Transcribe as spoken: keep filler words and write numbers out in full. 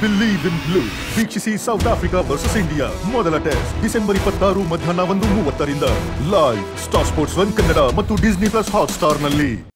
Believe in blue ವೀಕ್ಷಿಸಿ South Africa versus India ಮೊದಲ test December ಇಪ್ಪತ್ತಾರು ಮಧ್ಯಾಹ್ನ ಒಂದು ಮೂವತ್ತರಿಂದ live star sports one Kannada ಮತ್ತು ಡಿಸ್ನಿ ಪ್ಲಸ್ ಹಾಟ್ ಸ್ಟಾರ್ ನಲ್ಲಿ.